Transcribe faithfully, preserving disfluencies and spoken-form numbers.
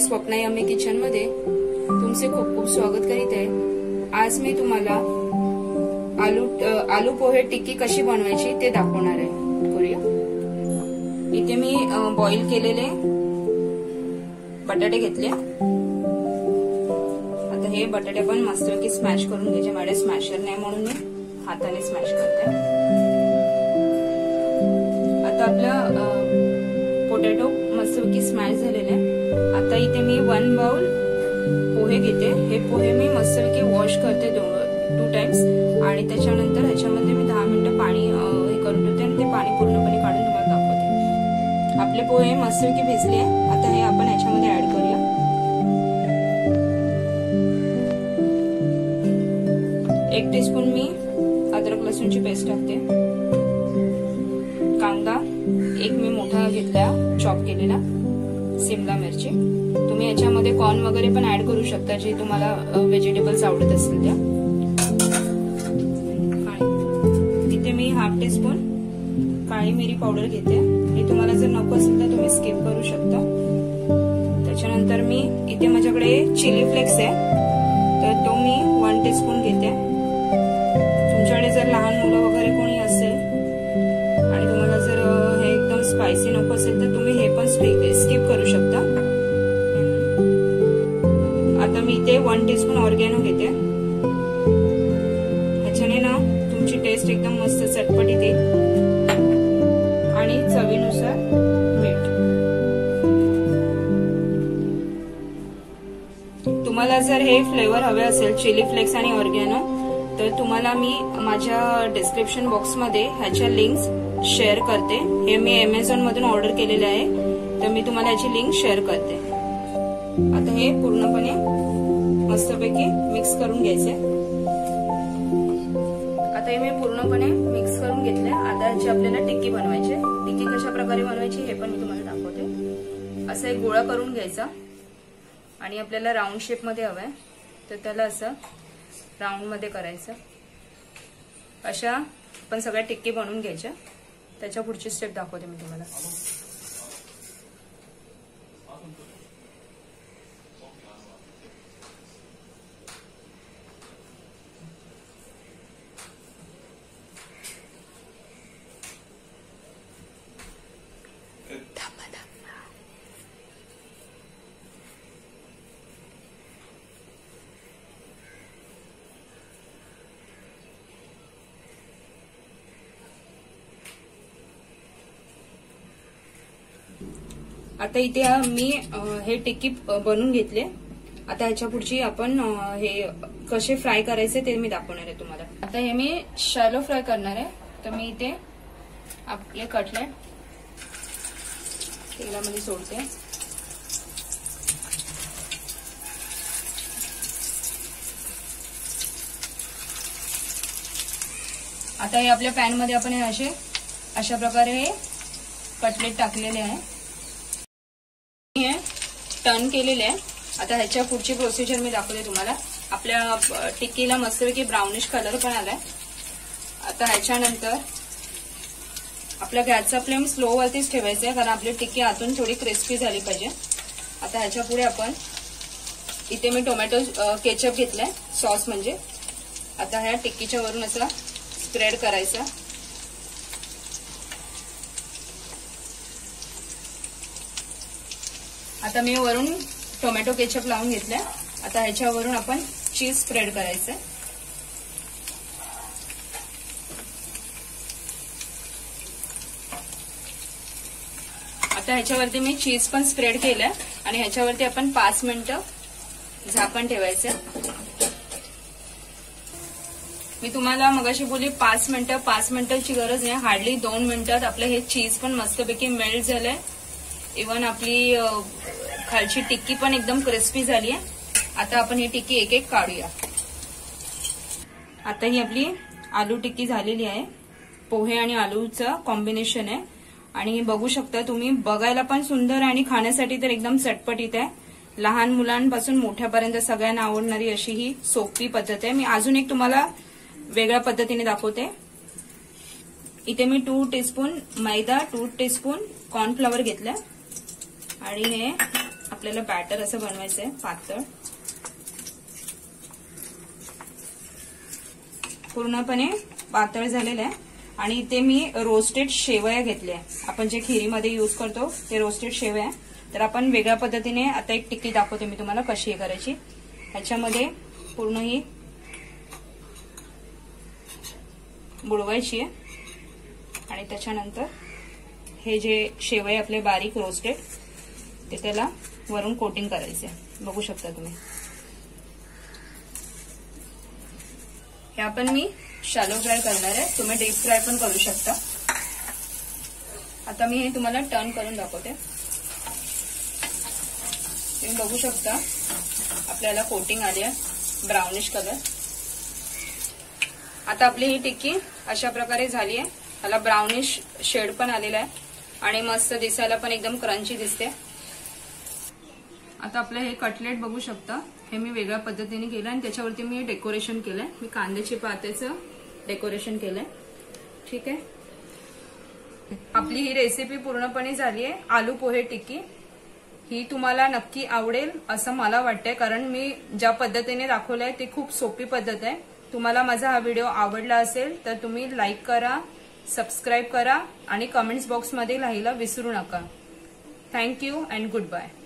Swapna yummy kitchen मध्ये तुमचे खूप खूप स्वागत करीत आहे। आज मी तुम्हाला आलू आलू पोहे टिक्की कशी बनवायची ते दाखवणार आहे। करूया। इथे मी बॉईल केलेले बटाटे घेतले। आता हे बटाटे पण मस्तपैकी स्मॅश करून घ्यायचे। माझे स्मॅशर नाही म्हणून मी हाताने स्मॅश करते। आता आपला पोटॅटो मस्तपैकी स्मॅश झालेले। आता इथे मी वन बाउल पोहे घेते। हे पोहे मी मस्तपैकी वॉश करते टू टाइम्स आणि त्याच्यानंतर ह्याच्यामध्ये मी दहा मिनिटं पाणी हे करून ठेवते आणि ते पाणी पूर्णपणे काढून तुम्हाला दाखवते। आपले पोहे मस्तपैकी भिजले। आता हे आपण ह्याच्यामध्ये ऍड करूया। एक टीस्पून मी अद्रक लसूणची पेस्ट टाकते। कांदा एक मी मोठा घेतला चॉप केलेला। शिमला मिरची, तुम्ही याच्यामध्ये कॉर्न वगैरे पण ऍड करू शकता जे तुम्हाला व्हेजिटेबल्स आवडत असतील त्या। इथे मी हाफ टीस्पून काळी मिरी पावडर घेते। हे तुम्हाला जर नको असेल तर तुम्ही स्किप करू शकता। त्याच्यानंतर मी इथे माझ्याकडे चिली फ्लेक्स आहे तर तो मी वन टीस्पून घेते। तुमच्याकडे जर लहान मुलं वगैरे कोणी असेल आणि तुम्हाला जर हे एकदम स्पायसी नको असेल तर तुम्ही हे पण स्किप करू शकता। आता मी इथे वन टीस्पून ऑर्गॅनो घेते। ह्याच्याने ना तुमची टेस्ट एकदम मस्त चटपटीत येईल। आणि चवीनुसार मीठ। तुम्हाला जर हे फ्लेवर हवे असेल चिली फ्लेक्स आणि ऑर्गॅनो तर तुम्हाला मी माझ्या डिस्क्रिप्शन बॉक्स मध्ये ह्याच्या लिंक्स शेअर करते। हे मी अमेझॉन मधून ऑर्डर केलेले आहे तर मी तुम्हाला याची लिंक शेअर करते। आता हे पूर्णपणे मस्तपैकी मिक्स करून घ्यायचे। आता हे मी पूर्णपणे मिक्स करून घेतले। आता याची आपल्याला टिक्की बनवायची। टिक्की कशा प्रकारे बनवायची हे पण मी तुम्हाला दाखवते। असा एक गोळा करून घ्यायचा आणि आपल्याला राऊंड शेप मध्ये हवाय तर त्याला असं राऊंड मध्ये करायचं। अशा पण सगळ्या टिक्की बनवून घ्यायच्या। त्याच्या पुढची स्टेप दाखवते मी तुम्हाला। आता इथे मी हे टिक्की बनवून घेतले। आता ह्याच्या पुढची आपण हे कसे फ्राय करायचे ते मी दाखवणार आहे तुम्हाला। आता हे मी शॅलो फ्राय करणार आहे तर मी इथे आपले कटलेट तेलामध्ये सोडते। आता हे आपल्या पॅन मध्ये आपण हे असे अशा प्रकारे हे कटलेट टाकलेले आहे। टर्न केलेले आहे। आता ह्याच्या पुढची प्रोसिजर मी दाखवते तुम्हाला। आपल्या टिक्कीला मस्तपैकी ब्राउनिश कलर पण आलाय। आता ह्याच्यानंतर आपल्या गॅसचा फ्लेम स्लो वरतीच ठेवायचा आहे कारण आपली टिक्की आतून थोडी क्रिस्पी झाली पाहिजे। आता ह्याच्या पुढे आपण इथे मी टोमॅटो केचप घेतलाय सॉस म्हणजे। आता ह्या टिक्कीच्या वरून असा स्प्रेड करायचा। आता मी वरून टोमॅटो केचप लावून घेतलाय। आता ह्याच्यावरून आपण चीज स्प्रेड करायचंय। आता ह्याच्यावरती मी चीज पण स्प्रेड केलंय आणि ह्याच्यावरती आपण पाच मिनिटं झाकण ठेवायचंय। मी तुम्हाला मगाशी बोलली पाच मिनिटं पाच मिनिटाची गरज नाही, हार्डली दोन मिनिटात आपलं हे चीज पण मस्तपैकी मेल्ट झालंय। इव्हन आपली खालची टिक्की पण एकदम क्रिस्पी झाली आहे। आता आपण ही टिक्की एक एक काढूया। आता ही आपली आलू टिक्की झालेली आहे। पोहे आणि आलूचं कॉम्बिनेशन आहे आणि बघू शकता तुम्ही, बघायला पण सुंदर आणि खाण्यासाठी तर एकदम चटपटीत आहे। लहान मुलांपासून मोठ्यापर्यंत सगळ्यांना आवडणारी अशी ही सोपी पद्धत आहे। मी अजून एक तुम्हाला वेगळ्या पद्धतीने दाखवते। इथे मी टू टीस्पून मैदा, टू टीस्पून कॉर्नफ्लॉवर घेतलाय आणि हे आपल्याला बॅटर असं बनवायचं आहे पातळ, पूर्णपणे पातळ झालेलं आहे. आणि ते मी रोस्टेड शेवया घेतल्या, आपण जे खिरीमध्ये यूज करतो ते रोस्टेड शेवया. तर आपण वेगळ्या पद्धतीने आता एक टिक्की दाखवते मी तुम्हाला कशी आहे करायची. ह्याच्यामध्ये पूर्ण ही बुडवायची आहे आणि त्याच्यानंतर हे जे शेवया आपले बारीक रोस्टेड ते त्याला वरून कोटिंग करायचे. बघू शकता तुम्ही. हे आपण मी शॅलो फ्राय करणार आहे, तुम्ही डीप फ्राय पण करू शकता. आता मी हे तुम्हाला टर्न करून दाखवते. तुम्ही बघू शकता आपल्याला कोटिंग आली आहे ब्राउनिश कलर. आता आपली ही टिक्की अशा प्रकारे झाली आहे. त्याला ब्राउनिश शेड पण आलेला आहे आणि मस्त दिसायला पण एकदम क्रंची दिसते. आता आपलं हे कटलेट बघू शकता, हे मी वेगळ्या पद्धतीने केलं आणि त्याच्यावरती मी डेकोरेशन केलंय. मी कांद्याची पात्याचं डेकोरेशन केलंय. ठीक आहे, आपली ही रेसिपी पूर्णपणे झाली आहे आलू पोहे टिक्की. ही तुम्हाला नक्की आवडेल असं मला वाटतंय, कारण मी ज्या पद्धतीने दाखवलंय ते खूप सोपी पद्धत आहे. तुम्हाला माझा हा व्हिडिओ आवडला असेल तर तुम्ही लाईक करा, सबस्क्राईब करा आणि कमेंट्स बॉक्समध्ये लिहायला विसरू नका. Thank you and good bye.